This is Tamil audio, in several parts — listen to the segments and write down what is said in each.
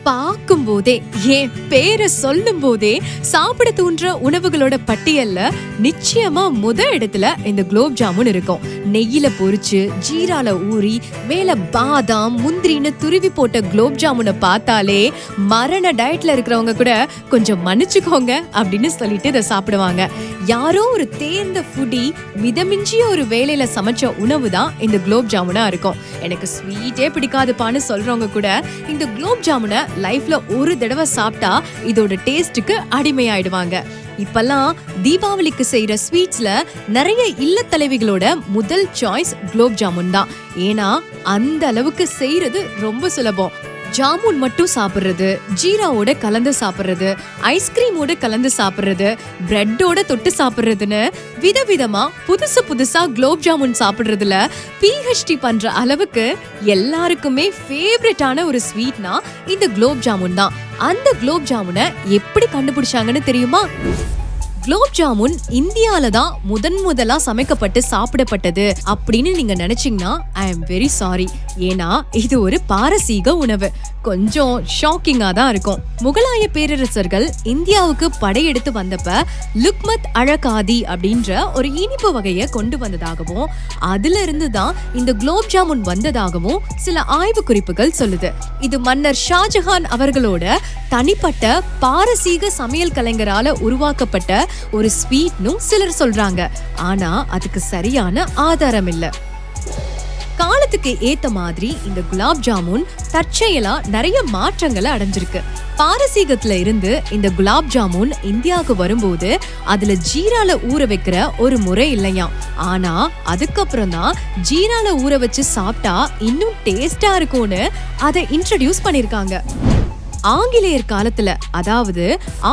பார்க்கும் போதே என் பேரை சொல்லும் போதே சாப்பிட தூண்டுற உணவுகளோட பட்டியல்ல நிச்சயமா இடத்துல இந்த குலோப் ஜாமுன் இருக்கும். நெய்யில பொரிச்சு ஜீரால ஊறி மேல பாதாம் முந்திரின்னு துருவி போட்ட குலோப் ஜாமுனை பார்த்தாலே மரண டயட்ல இருக்கிறவங்க கூட கொஞ்சம் மன்னிச்சுக்கோங்க அப்படின்னு சொல்லிட்டு இதை சாப்பிடுவாங்க. யாரோ ஒரு தேர்ந்த ஃபுடி மிதமிஞ்சிய ஒரு வேலையில சமைச்ச உணவு தான் இந்த குலோப் ஜாமுனா இருக்கும். எனக்கு ஸ்வீட்டே பிடிக்காதுப்பான்னு சொல்றவங்க கூட இந்த குலோப் ஜாமுனை லைஃப்ல ஒரு தடவை சாப்பிட்டா இதோட டேஸ்டுக்கு அடிமையாயிடுவாங்க. இப்பெல்லாம் தீபாவளிக்கு செய்யற ஸ்வீட்ஸ்ல நிறைய இல்ல தலைவிகளோட முதல் சாய்ஸ் குலோப் ஜாமுன் தான். ஏன்னா அந்த அளவுக்கு செய்யறது ரொம்ப சுலபம். ஜாமுன் மட்டும் சாப்பிடுறது, ஜீராவோட கலந்து சாப்பிடுறது, ஐஸ்கிரீமோட கலந்து சாப்பிடுறது, பிரெட்டோட தொட்டு சாப்பிடுறதுன்னு விதவிதமா புதுசா குலோப் ஜாமுன் சாப்பிடுறதுல PhD பண்ற அளவுக்கு எல்லாருக்குமே ஃபேவரட்டான ஒரு ஸ்வீட்னா இந்த குலோப் ஜாமுன் தான். அந்த குலோப் ஜாமுனை எப்படி கண்டுபிடிச்சாங்கன்னு தெரியுமா? குலோப் ஜாமுன் இந்தியால தான் முதலா சமைக்கப்பட்டு சாப்பிடப்பட்டது அப்படின்னு நீங்க நினைச்சீங்கன்னா ஐ எம் வெரி சாரி. ஏன்னா இது ஒரு பாரசீக உணவு. கொஞ்சம் ஷாக்கிங்கா தான் இருக்கும். முகலாய பேரரசர்கள் இந்தியாவுக்கு படையெடுத்து வந்தப்ப லுக்மத் அழகாதி அப்படின்ற ஒரு இனிப்பு வகையை கொண்டு வந்ததாகவும் அதுல இருந்து தான் இந்த குலோப் ஜாமுன் வந்ததாகவும் சில ஆய்வு குறிப்புகள் சொல்லுது. இது மன்னர் ஷாஜஹான் அவர்களோட தனிப்பட்ட பாரசீக சமையல் கலைஞரால உருவாக்கப்பட்ட ஒரு ஸ்வீட்னு சிலர் சொல்றாங்க. ஆனா அதுக்கு சரியான ஆதாரம் இல்ல. காலத்துக்கு ஏத்த மாதிரி இந்த குலாப் ஜாமுன் தற்செயலா நிறைய மாற்றங்களை அடைஞ்சிருக்கு. பாரசீகத்துல இருந்து இந்த குலாப் ஜாமுன் இந்தியாவுக்கு வரும்போது அதுல ஜீரால ஊற வைக்கிற ஒரு முறை இல்லையா. ஆனா அதுக்கப்புறம் தான் ஜீரால ஊற வச்சு சாப்பிட்டா இன்னும் டேஸ்டா இருக்கும்னு அதை இன்ட்ரடியூஸ் பண்ணிருக்காங்க. ஆங்கிலேயர் காலத்துல அதாவது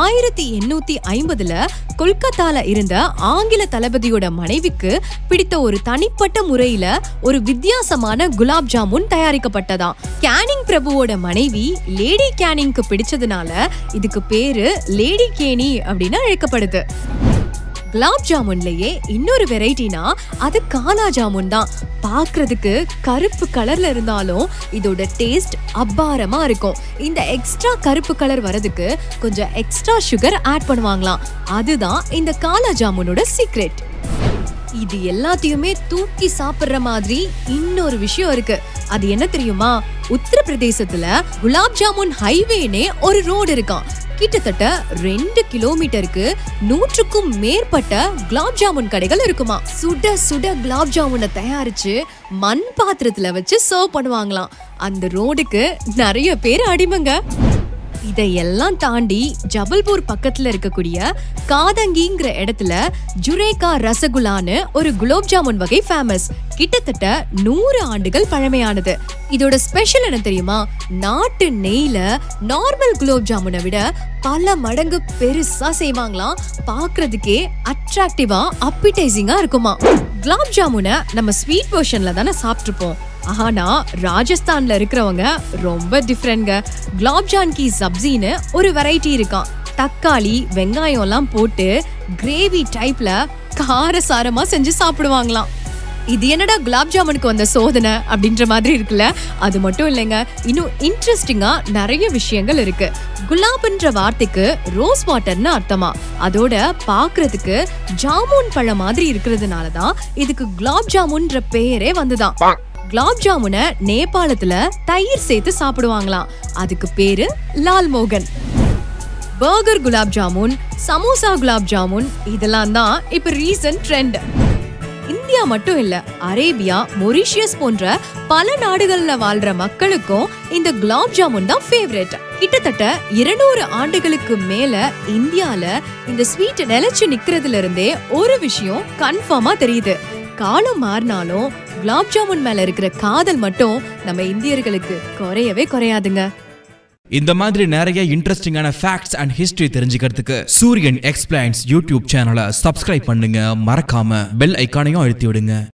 1850ல கொல்கத்தால இருந்த ஆங்கில தளபதியோட மனைவிக்கு பிடித்த ஒரு தனிப்பட்ட முறையில ஒரு வித்தியாசமான குலாப் ஜாமுன் தயாரிக்கப்பட்டதாம். கேனிங் பிரபுவோட மனைவி லேடி கேனிங்க்கு பிடிச்சதுனால இதுக்கு பேரு லேடி கேனி அப்படின்னு அழைக்கப்படுது. குலாப் ஜாமுன்லயே இன்னொரு வெரைட்டினா அது காலா ஜாமுன் தான். பாக்குறதுக்கு கருப்பு கலர்ல இருந்தாலும் இதோட டேஸ்ட் அபாரமா இருக்கும். இந்த எக்ஸ்ட்ரா கருப்பு கலர் வரதுக்கு கொஞ்சம் எக்ஸ்ட்ரா சுகர் ஆட் பண்ணுவாங்களாம். அதுதான் இந்த காலா ஜாமுனோட சீக்ரெட். இது எல்லாத்தையுமே தூக்கி சாப்பிடுற மாதிரி இன்னொரு விஷயம் இருக்கு. அது என்ன தெரியுமா? உத்தரப்பிரதேசத்துல குலாப் ஜாமுன் ஹைவேனே ஒரு ரோடு இருக்கான். கிட்டத்தட்ட 2 கிலோமீட்டருக்கு 100க்கும் மேற்பட்ட குலாப் ஜாமுன் கடைகள் இருக்குமா. சுட சுட குலாப் ஜாமுனை தயாரிச்சு மண் பாத்திரத்துல வச்சு சர்வ் பண்ணுவாங்களாம். அந்த ரோடுக்கு நிறைய பேர் அடிமைங்க. இதையெல்லாம் தாண்டி ஜபல்பூர் பக்கத்துல இருக்கக்கூடிய காதங்கிங்கிற இடத்துல ஜுரேகா ரசகுல்லான்னு ஒரு குலோப் ஜாமுன் வகை ஃபேமஸ். கிட்டத்தட்ட 100 ஆண்டுகள் பழமையானது. இதோட ஸ்பெஷல் என்ன தெரியுமா? நாட்டு நெய்ல நார்மல் குலோப் ஜாமுனை விட பல மடங்கு பெருசா செய்வாங்களாம். பாக்குறதுக்கே அட்ராக்டிவா அப்பீடைசிங்கா இருக்குமா. குலாப் ஜாமுனை நம்ம ஸ்வீட் வெர்ஷன்ல தானே சாப்பிட்டுருப்போம். ஆனா ராஜஸ்தான்ல இருக்கிறவங்க ரொம்ப டிஃப்ரெண்ட்ங்க. குலாப் ஜான் கி சப்ஜின்னு ஒரு வெரைட்டி இருக்கான். தக்காளி வெங்காயம் எல்லாம் போட்டு கிரேவி டைப்ல காரசாரமா செஞ்சு சாப்பிடுவாங்களாம். இது என்னடா குலாப் ஜாமுனுக்கு வந்த சோதனை அப்படின்ற மாதிரி இருக்குல்ல. அது மட்டும் இல்லைங்க, இன்னும் இன்ட்ரெஸ்டிங்கா நிறைய விஷயங்கள் இருக்கு. குலாப்ன்ற வார்த்தைக்கு ரோஸ் வாட்டர்னு அர்த்தமா. அதோட பாக்குறதுக்கு ஜாமுன் பழம் மாதிரி இருக்கிறதுனாலதான் இதுக்கு குலாப் ஜாமுன்ற பெயரே வந்துதான். குலாப் ஜாமுனை நேபாளத்துல தயிர் சேர்த்து சாப்பிடுவாங்களாம். அதுக்கு பேரு லால் மோகன். பர்கர் குலாப் ஜாமுன், சமோசா குலாப் ஜாமுன் இதெல்லாம் தான் இப்ப ரீசன்ட் ட்ரெண்ட். இந்தியா மட்டும் இல்ல, அரேபியா, மொரிஷியஸ் போன்ற பல நாடுகள்ல வாழ்ற மக்களுக்கும் இந்த குலாப் ஜாமுன் தான் ஃபேவரட். கிட்டத்தட்ட 200 ஆண்டுகளுக்கு மேல இந்தியால இந்த ஸ்வீட் நிலைச்சு நிக்கிறதுல இருந்தே ஒரு விஷயம் கன்ஃபார்மா தெரியுது. காலம் மாறினாலும் குலாப் ஜாமுன் மேல இருக்கிற காதல் மட்டும் நம்ம இந்தியர்களுக்கு குறையவே குறையாதுங்க. இந்த மாதிரி நிறைய இன்ட்ரெஸ்டிங்கான ஃபேக்ட்ஸ் அண்ட் ஹிஸ்டரி தெரிஞ்சுக்கிறதுக்கு சூரியன் எக்ஸ்பிளைன்ஸ் யூடியூப் சேனலை சப்ஸ்கிரைப் பண்ணுங்க. மறக்காம பெல் ஐகானையும் அழுத்தி விடுங்க.